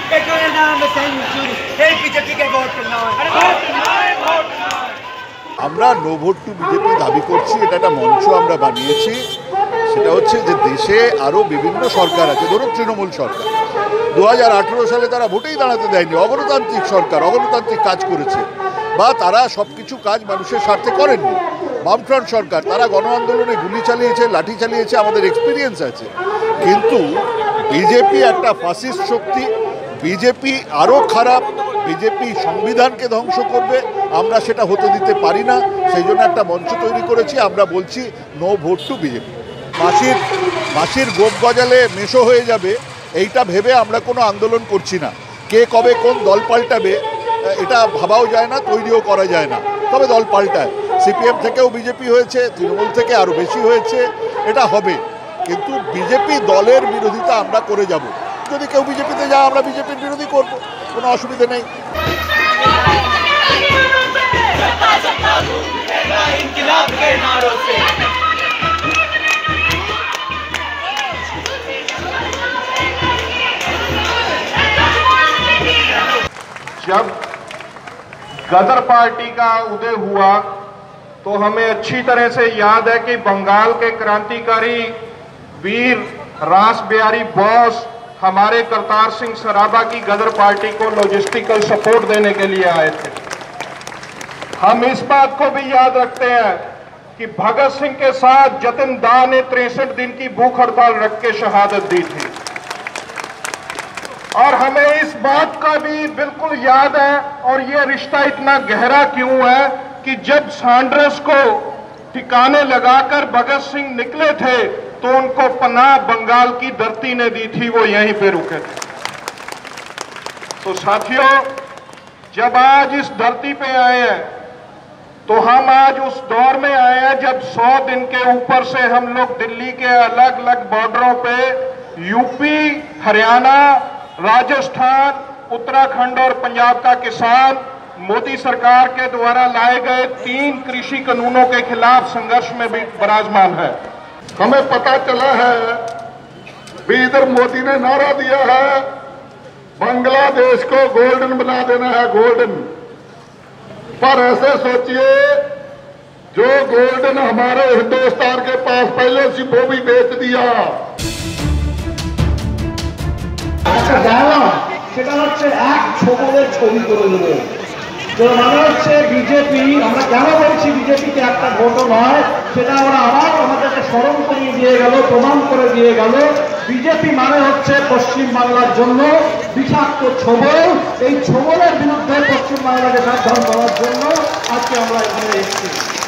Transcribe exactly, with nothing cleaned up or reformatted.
আমরা no vote two BJP দাবি করছি, এটা একটা মঞ্চ আমরা বানিয়েছি। সেটা হচ্ছে যে দেশে আরও বিভিন্ন সরকার আছে, ধরুন তৃণমূল সরকার দু হাজার আঠেরো সালে তারা ভোটেই দাঁড়াতে দেয়নি, অগণতান্ত্রিক সরকার, অগণতান্ত্রিক কাজ করেছে, বা তারা সব কিছু কাজ মানুষের স্বার্থে করেননি। বামফ্রন্ট সরকার তারা গণ আন্দোলনে গুলি চালিয়েছে, লাঠি চালিয়েছে, আমাদের এক্সপিরিয়েন্স আছে। কিন্তু বিজেপি একটা ফাসিস্ট শক্তি, বিজেপি আরও খারাপ, বিজেপি সংবিধানকে ধ্বংস করবে, আমরা সেটা হতে দিতে পারি না। সেই জন্য একটা মঞ্চ তৈরি করেছি, আমরা বলছি নো ভোট টু বিজেপি। মাসির মাসির গোপ গজালে মেশো হয়ে যাবে এইটা ভেবে আমরা কোনো আন্দোলন করছি না। কে কবে কোন দল পাল্টাবে এটা ভাবাও যায় না, তৈরিও করা যায় না, তবে দল পাল্টায়। সিপিএম থেকেও বিজেপি হয়েছে, তৃণমূল থেকে আরও বেশি হয়েছে, এটা হবে। কিন্তু বিজেপি দলের বিরোধিতা আমরা করে যাব। যদি কেউ বিজেপিতে যায় আমরা বিজেপির বিরোধী করব, কোনো অসুবিধা নেই। जब गदर पार्टी का उदय हुआ तो हमें अच्छी तरह से याद है कि बंगाल के क्रांतिकारी वीर रास बिहारी बोस हमारे करतार सिंह सराभा की गदर पार्टी को लॉजिस्टिकल सपोर्ट देने के लिए आए थे। हम इस बात को भी याद रखते हैं कि भगत सिंह के साथ जतिन दा ने तिरसठ दिन की भूख हड़ताल रख के शहादत दी थी। और हमें इस बात का भी बिल्कुल याद है, और ये रिश्ता इतना गहरा क्यों है कि जब सांड्रेस को ठिकाने लगाकर भगत सिंह निकले थे तो उनको पनाह बंगाल की धरती ने दी थी, वो यहीं पे रुके थे। तो साथियों, जब आज इस धरती पे आए हैं तो हम आज उस दौर में आए हैं जब सौ दिन के ऊपर से हम लोग दिल्ली के अलग अलग बॉर्डरों पे यूपी, हरियाणा, राजस्थान, उत्तराखंड और पंजाब का किसान मोदी सरकार के द्वारा लाए गए तीन कृषि कानूनों के खिलाफ संघर्ष में भी विराजमान है। हमें पता चला है भी इधर मोदी ने नारा दिया है बांग्लादेश को गोल्डन बना देना है, गोल्डन। पर ऐसे सोचिए, जो गोल्डन हमारे हिंदुस्तान के पास पहले से वो भी बेच दिया। সেটা হচ্ছে এক ছবলের ছবি করে দেবে। তো মানে হচ্ছে বিজেপি, আমরা কেন বলছি বিজেপিতে একটা ভোটও নয়, সেটা আমরা আবার আমাদেরকে স্মরণ করিয়ে দিয়ে গেল, প্রমাণ করে দিয়ে গেল। বিজেপি মানে হচ্ছে পশ্চিম বাংলার জন্য বিষাক্ত ছবল। এই ছবলের বিরুদ্ধে পশ্চিম বাংলাকে সাবধান করার জন্য আজকে আমরা এখানে এসেছি।